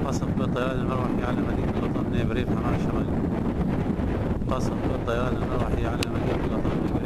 قصف بالطيران المروحي على مدينة الوطن بريف حماة الشمالي. قصف بالطيران المروحي على مدينة الوطن